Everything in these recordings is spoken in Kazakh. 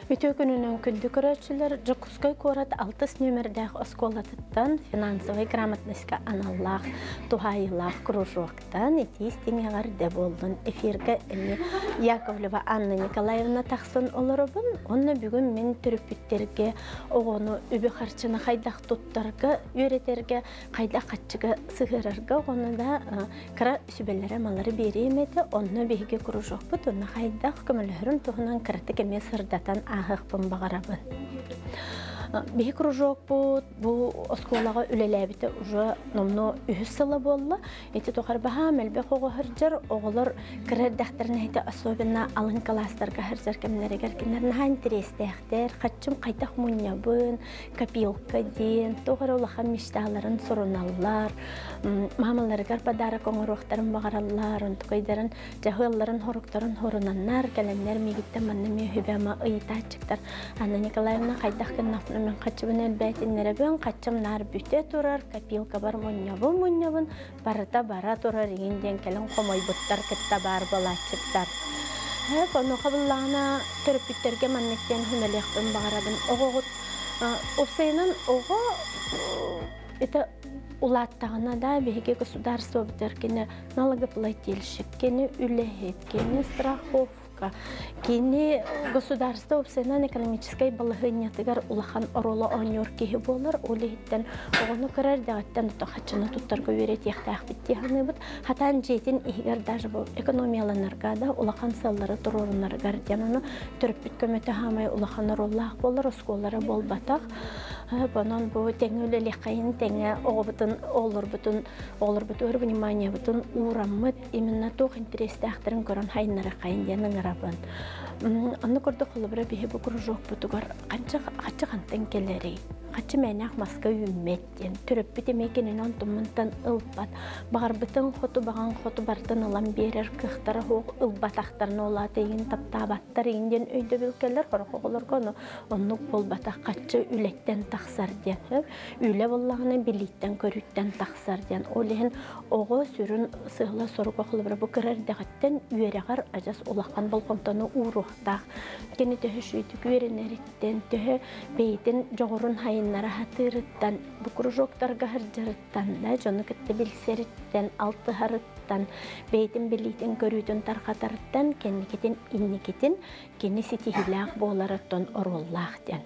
Бүтө күнүнөн күндү көрөчүлөр Жокускай корат 6 номердеги осколатыттан финансовый грамотностька аналлах, тухайылах кружоктан этистиңегар де болдун. Эфирге Яковлева Анна Николаевна тахсын олорубун. Онна бүгүн мен төрүпүттерге огону үбү харчына хайдах туттарга, үйретерге, хайда каччыга сыгырарга, оны да кыра сүбеллере малары беремете, онна беге кружок бут, онна хайдах көмөлөрүн тухунан кыртык эме сырдатан ахыкпын багарабын. Беги кружок бу осколага үлелебите уже номно үһүсала болла. Эти тохарбаха мелбе хого хыржар оголор кырдахтарны особенно алын класстарга хыржар кемнерегер кинерне ха интерестехтер, хатчым кайтах муньябын, копилка ден, тохаролахан мечталарын суруналлар, мамаларга подарок оңорохтарын багараллар, онтукайдарын жахылларын хоруктарын хорунаннар, келеннер мигитте манны мөһүбәма ыйтачыктар. Анна Николаевна кайтах кеннафны мен качыбын элбәтиннеребен качым нар бүте турар, копилка бар муньябын, бара турар иңден келен комой буттар кытта бар балачыктар. Оны кабыллана төрөпүттерге маннеттен хүмелехпен багарабын. Огогут опсайнан ого это улаттагына да беге государство битеркене налогоплательщик, кене үлехет, кене страховка, кене государство опсайнан экономической балыгынятыгар улахан ороло оньор кеһи болар, олехиттен огону көрөр дагаттан тохачына туттарга үйрет яхтаах биттиханы бут, хатан жетин игер даже бу экономияланарга да улахан саллары турорунаргар жананы төрөпүт көмөтө хамай улахан ороллаах болар, осколары болбатак. Бонон бу теңөлө лекайын теңе огобутун олорбутун внимание бутун ураммыт именно тох интерестахтарын көрөн хайнара кайын жанын арабын. Аны көрдө холобра бихи бу кружок бутугар канча кантен келери. Качы менах маска үмметтен төрөппүт эмекенен онтуммунтан ылбат. Багарбытын хоту баган хоту бартын алам берер кыхтара хок ылбатактарын олаты еген таптабаттар егенден өйдө билкелер хорохолорго оннук болбатак качы үлеттен таксар ден. Үле боллагына билиттен көрүттен таксар ден. Олehen ого сүрүн сыгла сорго холобра бу кырардагаттен үйрегар ажас улакан болгонтону урухтак. Кени төһүшүйтүк үйренериттен төһө бейтин жогорун хайыннара хатырыттан бу кружоктарга хыржарыттан да жону кетте билсериттен алты харыттан бейтин билитин көрүүтүн таркатарыттан кенникетин инникетин кени ситихилак боларыттан ороллах ден.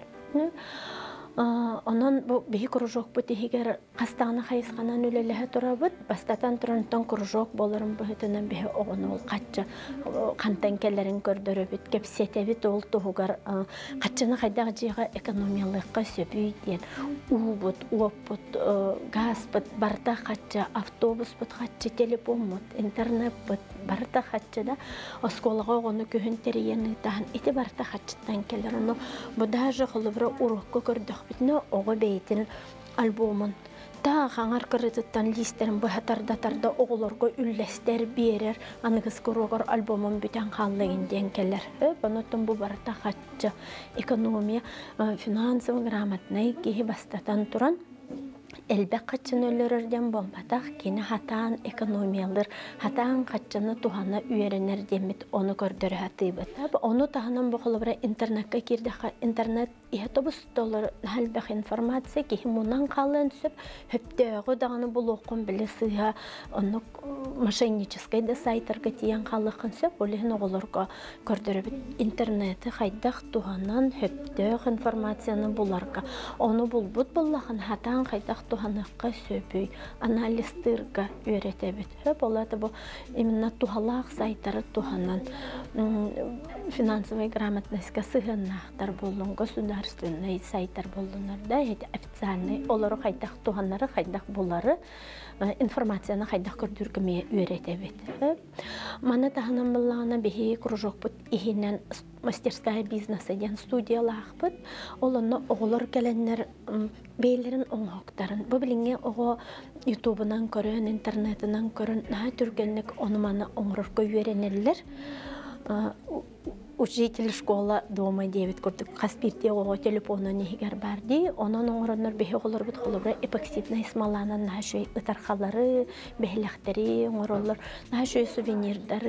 Онон бу бии кружок бутихигер кастагына хайысканан үлелеhe турабыт, бастатан турунтан кружок боларын бухытынан бии огону ол каччы кантан келерин көрдөрөбүт, кепсетебит ол тугугар каччыны хайдагы жыйга экономиялыкка сөбүй ден. Уубут, уоппут, газбыт, барта каччы, автобусбут каччы, телефонбут, интернетбут, барта каччы да осколага огону көһүн терияны таан ити барта каччыттан келер. Ону бу даже холубра урукка көрдөх битне ого бейтин альбомун та хаңар кырытыттан листерин бахатарда оголорго үллестер берер аныгыс курогор альбомун бүтән халлыгынден келер. Бонотун бу барта хатчы экономия финансовый грамотный кеһи бастатан туран элбек качын өлөрөрден болбатак кени хатаан экономиялар хатаан качыны тухана үйренер демит оны көрдөрө хатыбыт. Оны таханан бохолобра интернетке кирде интернет иһатобус доллар халбах информация ки мунан калын сөп хөптөгө даганы булоккон биле сыга оны мошеннический да сайттарга тиян калыкын сөп олен оголорго көрдөрө интернети хайдах туханан хөптөг информацияны буларга оны булбут буллаган хатаан хайдах туханакка сөбүй анализтырга үйрөтөбүт. Болот бу именно тухалак сайттары туханан финансовый грамотностька сыгыннактар болдун, государственный сайттар болдунар да, официальный олары хайдах туханнары хайдах булары информацияны хайдах көрдүргөмө үйрөтөбүт. Мана таханан буллагана бихи кружок бут ихинен мастерская бизнеса ден студиялахпыт. Олонно оголор келеннер бейлерин оңоктарын. Бу билинге ого ютубунан көрөн, интернетинан көрөн, түргенлик онуманы оңорорго үйренелер. Учитель школа дома 9 курдук каспирте ого телефонун нехигер барди. Онон оңороннор бехи олор бут холобра эпоксидный смоланын нашой ытархалары, бехлехтери оңороллор, нашой сувенирдары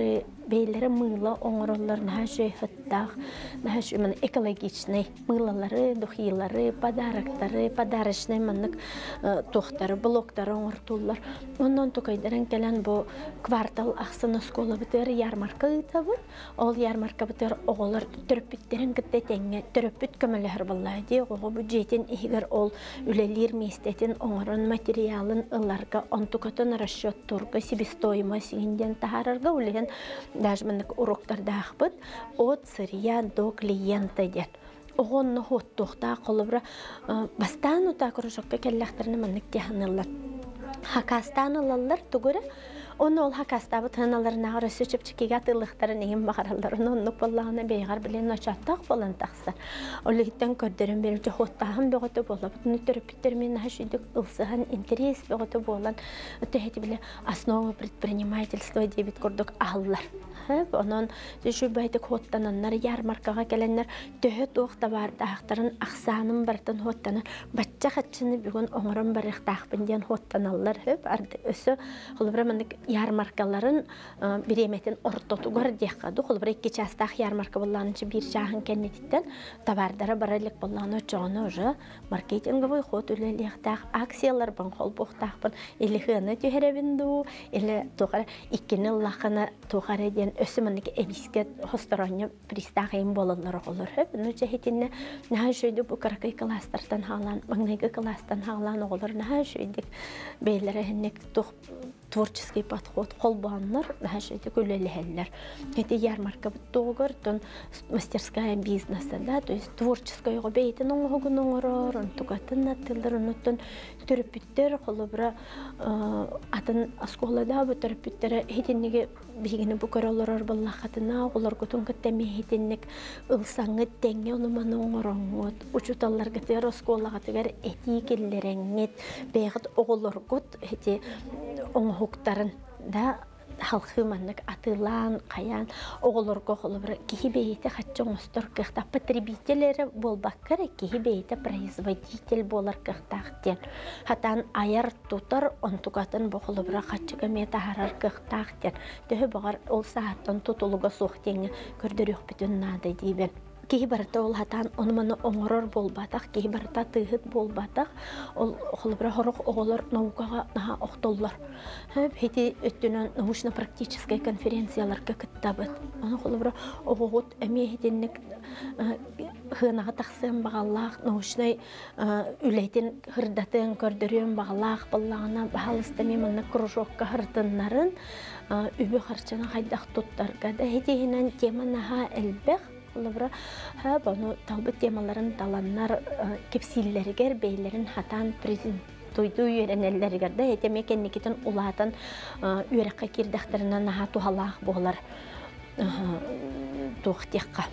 бейлері мыла оңыролар наға жөй хыттақ, наға жөй экологичный мылалары, духилары, подарочный маннык тохтары, блоктары оңыртулар. Ондан тукайдаран келен бу квартал ақсына скола бітер ярмарка ытабы. Ол ярмарка бітер оғылар түріппіттерін кітті тәңе, түріппіт көмілер боллайды. Оғы бюджетін егер ол үлелер местетін оңырын материалын ыларға онтукатын расчет турғы себестоимость егенден тағарырға үлеген даже маннык уроктарда ақпыт от сырья до клиента дер. Оғынны хоттуқта қолыбыра бастан ұта күрішіққа кәлләқтіріні маннык тяханылар. Хакастан алалар түгірі, оны ол хакастабы тыналарына ғыры сөчіп чекеге атылықтарын ең бағараларын оннық болағына бейғар білен очаттақ болан тақсар. Олы хиттен көрдерін берілді хоттағын бөғіті бола. Бұтыны түріппеттермен әшүйдік ұлсыған интерес бөғіті болан. Өті әті біле основа предпринимательство дебет көрдік ағылар. Онын жүші бәйтік хоттананлар, ярмаркаға келенлер төхет оқта барды ақтарын ақсанын бартын хоттаныр. Батча қатшыны бүгін оңырын барықтақпын ден хоттаналар. Өсі құлыбыра мәндік ярмаркаларын біреметін ортотуғар деққаду. Құлыбыра екі частақ ярмарка болғаныншы бір жағын кәнетіттен табардары баралік болғаны жоғыны ұжы маркетинговый ход үлелектақ акциялар бан қол боқтақпын. Елі ғыны түйеребінду, елі тұғары иккені лақыны тұғары ден өсі мәндік әбіске хосторонны пристағайын болылар олар. Бұны жәхетіне наға жөйді бұл қарақай кластардан ғалан, маңнайғы кластан ғалан олар наға жөйдік бейлері әнек творческий подход қолбанлар, наға жөйдік өлелі Это ярмарка бұттуғыр, мастерская бизнеса, да, то есть творческий ғобейтін оңғығын оңырыр, тұғатын аттылар, ұнытын түріпіттер, қолыбыра атын асколада бұл түріпіттері хетіннеге бігіні бұқыр олар болақатына, олар күтін күттәме хетіннек ұлсаңы тәңе оныманы оңырыңғыт, ұчуталар күтер асколағатығар әті келдерәңет, бәғыт оғылар күт, әті оңғықтарын да халқы маннык атылан, қаян, оғылырға қолыбыр кейі бейті қатшы оңыстыр қықта потребителері болбаққыр, кейі бейті производитель болар қықтақтен. Хатан аяр тұтар, онтуғатын бұқылыбыра қатшыға мета харар қықтақтен. Дөгі бағар ол сағаттан тұтылыға соқтеңі көрдірек бүтін нады дейбен. Кейі барыта ол хатан оныманы оңырыр болбатақ, кейі барыта тығыт болбатақ, ол қолыбыра хорық оғылар наукаға наға оқтоллар. Хети өттінен научно-практическай конференцияларға күттабыт. Оны қолыбыра оғығыт әме хетеннік ғынаға тақсын бағалақ, научнай үлейтін ғырдатын көрдірен бағалақ болағына бағалыстаме мұнны кружокқа ғырдынларын үбі қарчана қайдақ тұттарға да хетейінен тема наға әлбәқ. Олыбыра бұны талбы темаларын таланнар кепсиллергер бейлерін хатан президент тойду үйеренеллергерді әтеме кеннекетін ұлатын үйерекқа кердіқтірінен наға туғалақ болар туқтеққа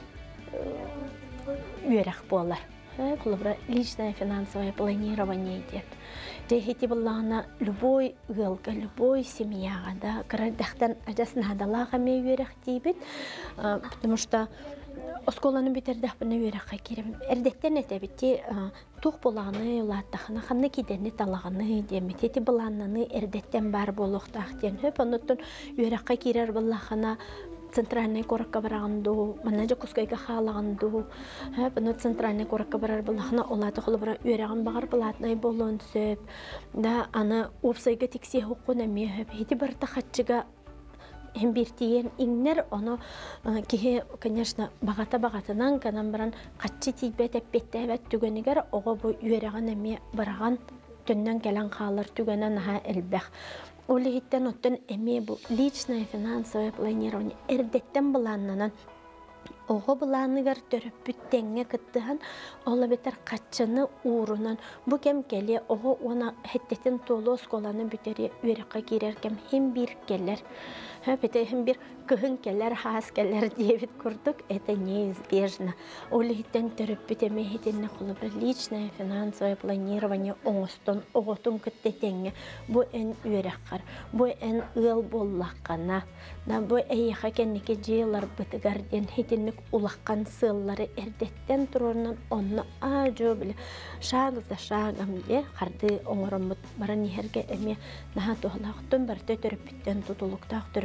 үйерек болар. Олыбыра личное финансовое планирование дед. Дехети болағына любой ғылға, любой семьяға да қырардақтан ажасын адалаға ме үйерек дейбет, потому что Осколаны битердах бына үйрәккә кирем. Эрдеттен әтәбитте тух буланы, латтахны, ханны кидәне талаганы, деметети буланны эрдеттен бар болохтах ден. Хөп оннан үйрәккә кирер буллахана центральный коракка баранду, манажа кускайга халаганду. Хөп оннан центральный коракка барар буллахана олаты холбара үйрәгән багар булатнай болон сөп. Да аны опсайга тиксе хукуна ме хөп. Хити бар тахатчыга Хембертиен иңнер, оны кеге, конечно, бағата-бағатынан канан баран қатчы тейбет әппеттәбәт түгенігер, оғы бұ үйеріған әме бараған түннен кәлін қалыр түгенен аға әлбәқ. Олы хиттен оттын әме бұ личное финансовое планирование әрдеттен бұланынан оғы бұланығар түріп бүттенге күттіған, олы бетер қатчыны уырынан бұ кәм кәле оғы оны хеттетін толы осколаны бүтері үйеріққа керер кәм хем бір келер. Бетейхим bir кыхын келер, хас келер дебит курдук, это неизбежно. Олихтен төрөп бүтеме хетенне кулубра личное финансовое планирование оңостон, оғотун күттетенге. Бу эн үйреккар, бу эн ыл боллаққана. Бу эйха кеннеке жейлар бытыгарден хетеннек улаққан сыллары эрдеттен турорунан онны ажо біле. Шаг за шагам де, қарды оңырымыт баран ехерге эме наха тухалақтын барты төрөп бүттен тутулуктақ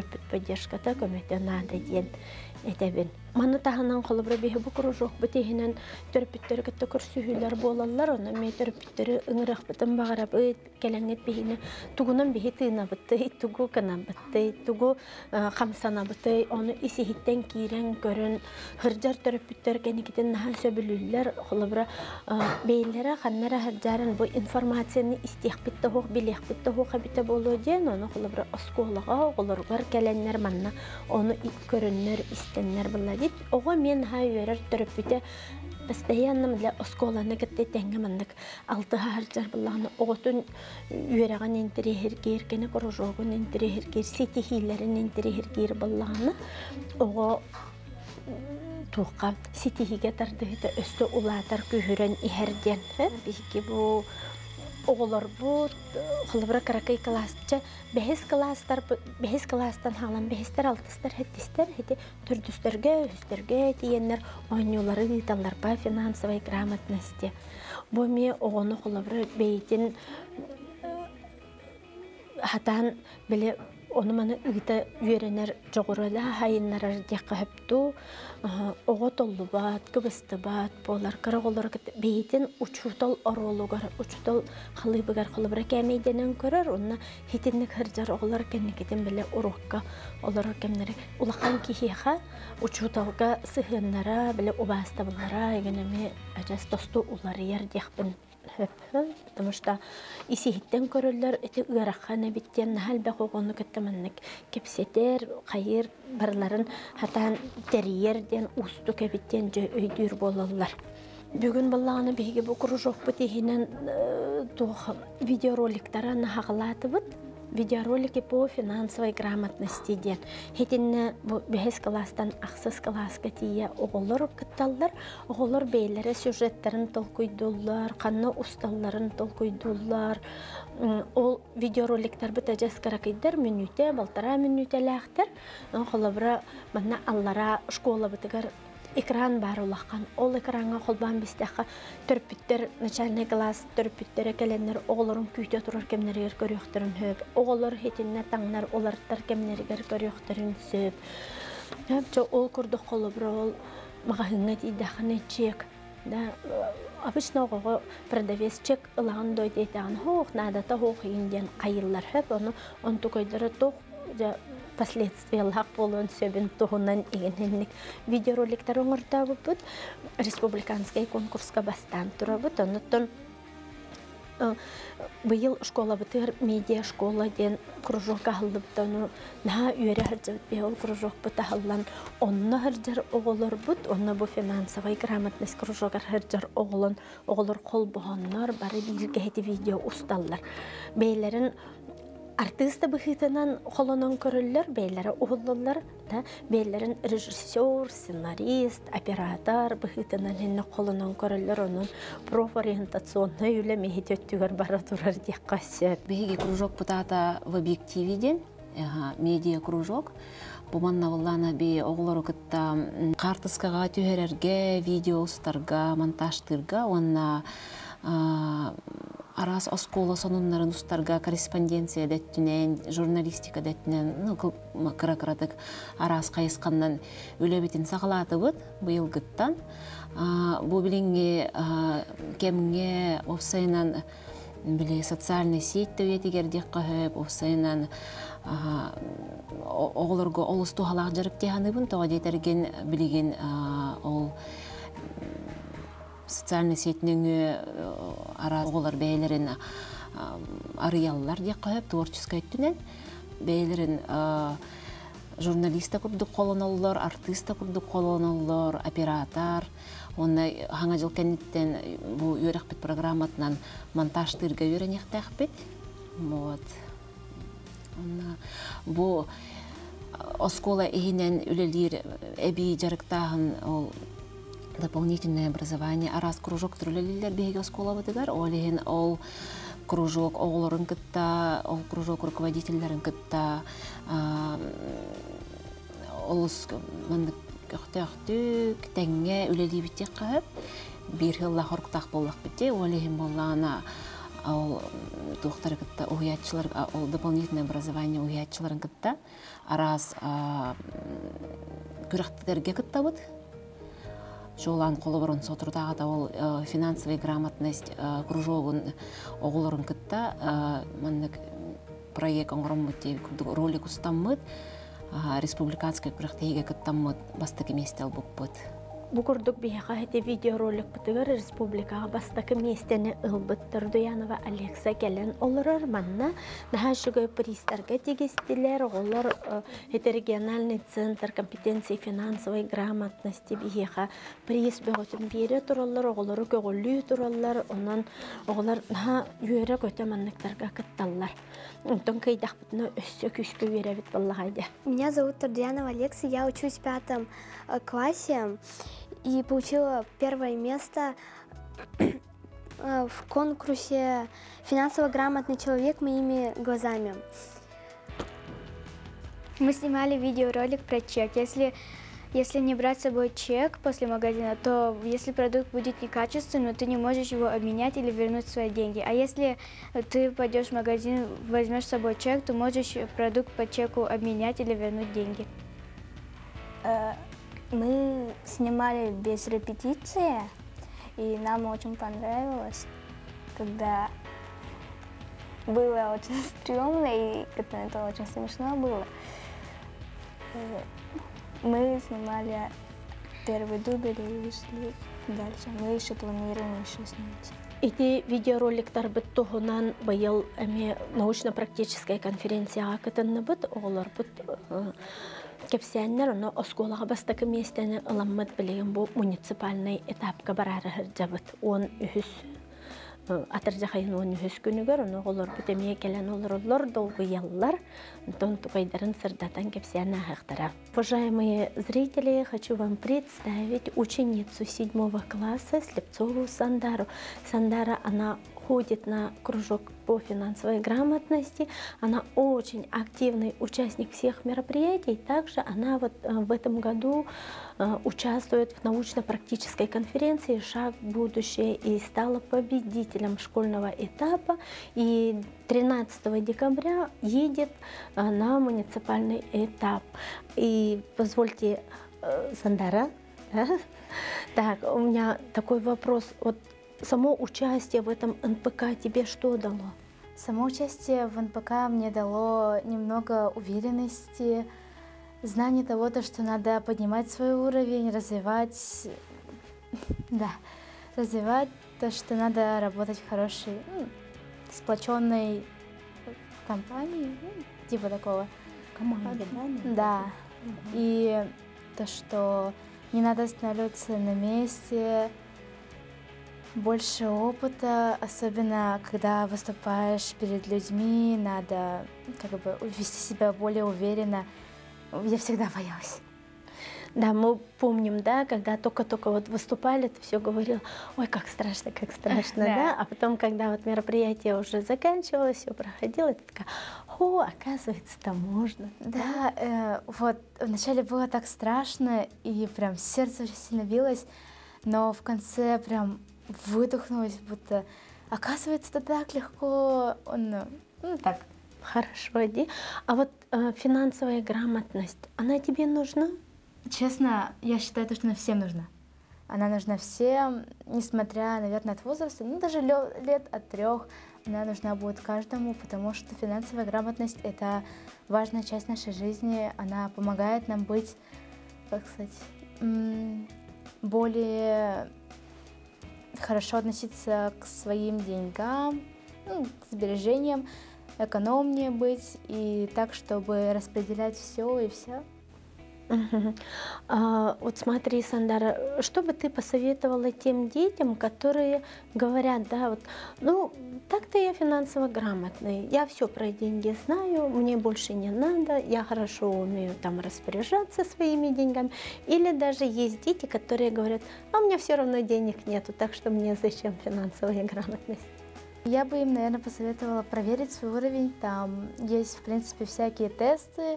төрөппүт поддержката көмөтө наада диен этебин. Маны таханан холобра бихи бу кружок битехинен төрөппүттөр кетте көрсүһүлөр болалар, оны ме төрөппүттөрү ыңырак битен багарабыт, келеңет бихини тугунан бихи тыына битти, тугу канан битти, тугу камсана битти, оны исихиттен кирен көрөн хыржар төрөппүттөр кеникитен наха сөбүлүлөр холобра бейлere ханнара хыржарын бу информацияны истих битте хок билек битте хок битте боло ден, оны холобра осколага олоргар келеннер манна оны көрөннөр истеннер булла. Ого мен хайырар төрөпүтө постоянно для осколаны кетте теңгемандык 6 харжар буллаганы оготун үйрөгөн интерьергер кене корожогун интерьергер ситихилерин интерьергер буллаганы ого тука ситихиге тардыгыта өстө улатар күһүрөн ихерден биги бу оголор бу холбра каракай классча бехес класстан халан бехестер алтыстар хеттистер хети төрдүстөргө үстөргө тиеннер ойнулары диталлар ба финансовой грамотности бу ме огону холбра бейтин хатан биле onu mana ıgıta üyerenler çoğurala hayınlar diyaka heptu oğut oldu bat, kıbıstı bat, bolar kara olarak beytin uçutal arolugar, uçutal halıbıgar halıbıra kemeyden körer, onna hitinlik hırcar oğlar kennikiden bile urukka olarak kemleri ulaqan kihiha uçutalga sıhınlara bile ubasta bunlara egenemi acas dostu uları yer diyakbın. Потому что исихиттен көрөллөр эти ырахана биттен халбе когону кеттеманнык кепсетер кайыр барларын хатан терьерден усту кебиттен өйдүр болалар. Бүгүн баллаганы биги бу кружок битинен тух видеороликтарын хагалатыбыт. Видеоролики по финансовой грамотности ден. Хетинне бу бехес класстан аксыз класска тия оголор кытталлар, оголор бейлери сюжеттерин толкуйдуллар, канны усталларын толкуйдуллар. Ол видеороликтер битежес каракайдар минуте, балтара минутелектер. Холобра манна аллара школа битигер экран бар улаккан. Ол экранга холбан бистеха төрпүттер начальный класс төрпүттер келеннер оголорун күйтө турар кемнергер көрөктөрүн хөп. Оголор хетинне таңнар оларттар кемнергер көрөктөрүн сөп. Хөпчө ол курду холобра ол магазинге тидахны чек. Да обычно ого продавец чек ылаган дойдетан хох надо та хох инден кайыллар хөп оны он тукойдары тох последствия лак болон сөбүн тухунан игенник видеороликтер оңорта бут республиканский конкурска бастан турабыт онуттан быйыл школа бытыр медиа школа ден кружокка халдыптану на үйрө харжабыт беол кружок бытахаллан онна харжар оголор бут онна бу финансовый грамотность кружокка харжар оголор кол бохоннор бары бирге хети видео усталлар бейлерин артиста быхытынан холонон көрөллөр бейлери угуллар да бейлерин режиссер, сценарист, оператор быхытынан хенне холонон көрөллөр онун профориентационный үлеме хетөттүгөр бара турар диккасы. Биги кружок путата в объективиден, медиа кружок. Буманна валлана би оглору кытта картыскага түһөрөргө, видеостарга, монтажтырга, онна арас оскола сонуннарын устарга корреспонденция деттинен, журналистика деттинен, кыра-кыратык арас кайыскандан үлөбитин сагалатыбыт быйыл гыттан. Бу билинге кемге офсайнан биле социальный сеть төетигер деккахып, офсайнан оголорго олусту халак жарык теханыбын тога детерген билеген ол социальный сетьнің ара оголар бәйлерин арыяллар деп қойып творческая түнен бәйлерин журналиста курдук колоноллор, артиста курдук колоноллор, оператор, онна хаңа жыл кенниттен бу үйрөкпит программатынан монтажтырга үйрөнектекпит. Вот. Онна бу оскола ихинен үлелир эби жарыктагын ол дополнительное образование. Арас кружок трулелилер беги оскола бытыгар, олеген ол кружок оголорун кытта, ол кружок руководительдерин кытта, олус мындык көктөктүк теңге үлели биттек кып, бир хылла хорктак боллак битте, олеген боллана ол тухтар кытта уятчылар, ол дополнительное образование уятчыларын кытта, арас күрәхтерге кыттабыт. Жолан қолыбырын сотырдағы да ол финансовая грамотность кружогын оғылырын кытта, маннык проект оңырын мұтте ролик ұстаммыд, республиканский күрәхтеге кыттаммыд бастықы местел бұқпыд. Бугурдук бияға хете видеоролик бұтығыр республикаға бастақы местені ұлбыттыр Дуянова Алекса келен олырыр манна. Наға жүгі пристарға тегістілер, олар региональный центр компетенции финансовой грамотности бияға приз бөғытын бере тұралар, олары көгілі тұралар, онан олар наға үйері көте маннықтарға кытталар. Онтон кайдақ бұтына өссі күшкі үйері бит болағайды. Меня зовут Дуянова Алекса, я учусь в 5 классе. И получила первое место в конкурсе «Финансово грамотный человек моими глазами». Мы снимали видеоролик про чек. Если не брать с собой чек после магазина, то если продукт будет некачественным, ты не можешь его обменять или вернуть свои деньги. А если ты пойдешь в магазин, возьмешь с собой чек, то можешь продукт по чеку обменять или вернуть деньги. Мы снимали без репетиции, и нам очень понравилось, когда было очень стрёмно, и это очень смешно было. Мы снимали первый дубль и вышли дальше. Мы еще планируем еще снять. Эти видеороликтар бит тугунан быйыл научно-практическая конференция кытынны бит олар бит кепсәннәр аны осколага бастакы местәне ыламмат билеген бу муниципальный этапка барары жабыт 10 үһүс атыржа хайын 10 үһүс күнүгөр аны олар битемие келен олар долгы яллар тон тукайдарын сырдатан кепсәнне хактара. Уважаемые зрители, хочу вам представить ученицу 7 класса Слепцову Сандару. Сандара, она ходит на кружок по финансовой грамотности. Она очень активный участник всех мероприятий. Также она в этом году участвует в научно-практической конференции «Шаг в будущее» и стала победителем школьного этапа. И 13 декабря едет на муниципальный этап. И позвольте, Сандара, так, у меня такой вопрос. Вот само участие в этом НПК тебе что дало? Само участие в НПК мне дало немного уверенности, знание того, что надо поднимать свой уровень, развивать то, что надо работать в хорошей, сплоченной компании, типа такого. Команде, да? Да. И то, что не надо останавливаться на месте, больше опыта, особенно когда выступаешь перед людьми, надо вести себя более уверенно. Я всегда боялась. Да, мы помним, да, когда только-только вот выступали, ты все говорил, ой, как страшно, да. А потом, когда вот мероприятие уже заканчивалось, все проходило, ты такая, о, оказывается, там можно. Да, вот вначале было так страшно, и прям сердце очень сильно билось, но в конце прям выдохнулась, будто, оказывается, это так легко, так. Хорошо, иди. А вот финансовая грамотность, она тебе нужна? Честно, я считаю, что она всем нужна. Она нужна всем, несмотря, наверное, от возраста, даже лет от 3, она нужна будет каждому, потому что финансовая грамотность — это важная часть нашей жизни, она помогает нам быть, как сказать, более хорошо относиться к своим деньгам, к сбережениям, экономнее быть и так, чтобы распределять все и вся. Вот смотри, Сандара, что бы ты посоветовала тем детям, которые говорят, да, вот, ну, так-то я финансово грамотный, я все про деньги знаю, мне больше не надо, я хорошо умею там распоряжаться своими деньгами. Или даже есть дети, которые говорят, а у меня все равно денег нету, так что мне зачем финансовая грамотность? Я бы им, наверное, посоветовала проверить свой уровень. Там есть, в принципе, всякие тесты,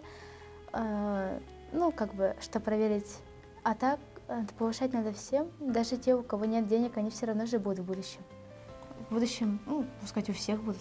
что проверить. А так повышать надо всем. Даже те, у кого нет денег, они все равно же будут в будущем. в будущем, ну, пускай у всех будут.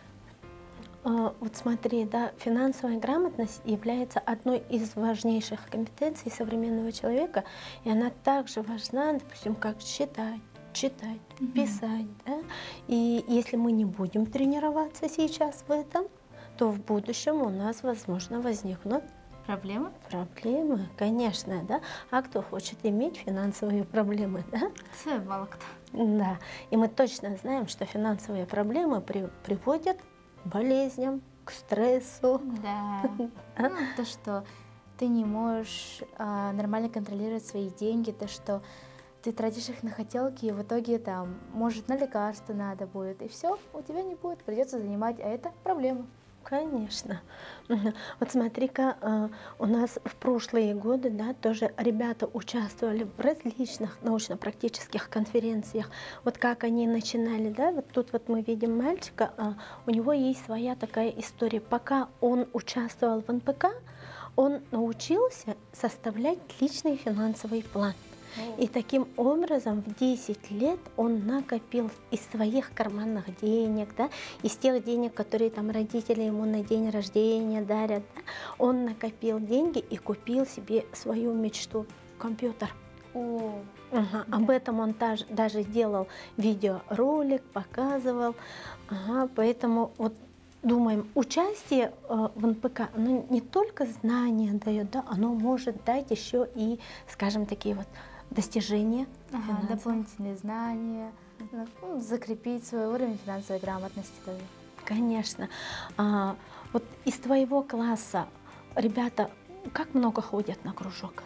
Вот смотри, да, финансовая грамотность является одной из важнейших компетенций современного человека, и она также важна, допустим, как читать, писать, да? И если мы не будем тренироваться сейчас в этом, то в будущем у нас, возможно, возникнут Проблема? проблемы, конечно, да. А кто хочет иметь финансовые проблемы, да? Это мало кто. Да. И мы точно знаем, что финансовые проблемы приводят к болезням, к стрессу. Да. Ну, то, что ты не можешь нормально контролировать свои деньги, то, что ты тратишь их на хотелки, и в итоге там, может, на лекарства надо будет, и все, у тебя не будет, придется занимать, а это проблема. Конечно. Вот смотри-ка, у нас в прошлые годы, да, тоже ребята участвовали в различных научно-практических конференциях. Вот как они начинали, да, вот тут вот мы видим мальчика, у него есть своя такая история. Пока он участвовал в НПК, он научился составлять личный финансовый план. И таким образом в 10 лет он накопил из своих карманных денег, да, из тех денег, которые там родители ему на день рождения дарят, да, он накопил деньги и купил себе свою мечту — компьютер. Да. Об этом он даже делал видеоролик, показывал. Поэтому вот думаем, участие в НПК, оно не только знания дает, да, оно может дать еще и, скажем, такие вот достижения, Дополнительные знания, ну, закрепить свой уровень финансовой грамотности тоже. Конечно. Вот из твоего класса ребята как много ходят на кружок?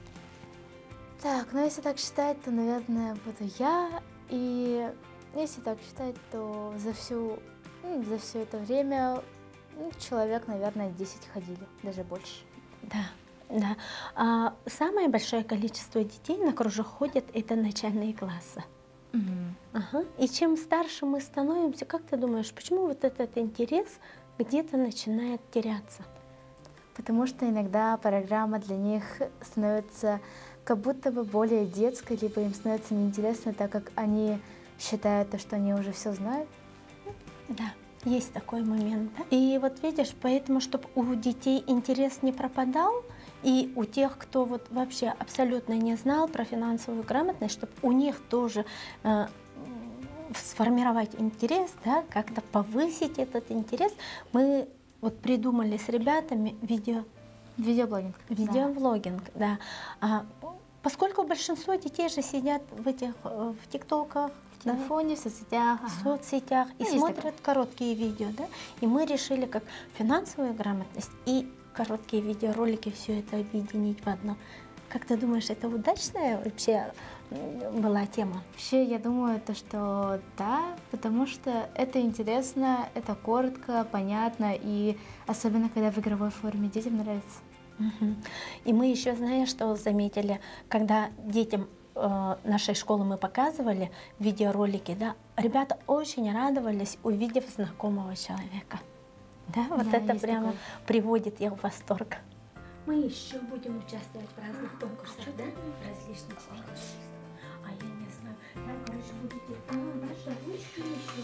Так, ну если так считать, то, наверное, буду я. И если так считать, то за все это время человек, наверное, 10 ходили, даже больше. Да. Да. Самое большое количество детей на кружок ходят — это начальные классы. И чем старше мы становимся, как ты думаешь, почему вот этот интерес где-то начинает теряться? Потому что иногда программа для них становится как будто бы более детской, либо им становится неинтересно, так как они считают, что они уже все знают. Да. Есть такой момент, да? И вот видишь, поэтому, чтобы у детей интерес не пропадал, и у тех, кто вот вообще абсолютно не знал про финансовую грамотность, чтобы у них тоже сформировать интерес, да, как-то повысить этот интерес, мы вот придумали с ребятами Видеоблогинг. Видеоблогинг, да. Поскольку большинство детей же сидят в ТикТоках, В телефоне, в соцсетях. в соцсетях и Есть смотрят короткие видео, да? И мы решили как финансовую грамотность и короткие видеоролики все это объединить в одно. Как ты думаешь, это удачная вообще была тема? Вообще, я думаю, что да, потому что это интересно, это коротко, понятно, и особенно, когда в игровой форме детям нравится. И мы еще, знаешь, что заметили, когда детям нашей школы мы показывали видеоролики, да, ребята очень радовались, увидев знакомого человека. Да, вот Да, это есть прямо такое. приводит их в восторг. Мы еще будем участвовать в разных конкурсах, да? В различных конкурсах. А я не знаю, там, короче, будете... Наша ручка еще.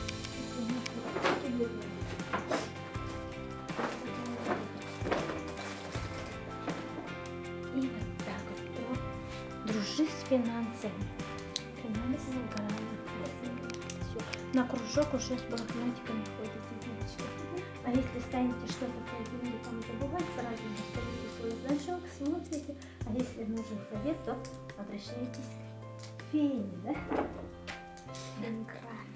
И вот так вот. Дружи с финансами. Финансовая грамотность. Всё. На кружок уже с блокнотиками ходите, девочки. А если станете что-то про деньги там забывать, сразу доставите свой значок, смотрите. А если нужен совет, то обращайтесь к Фене, да? Фенька.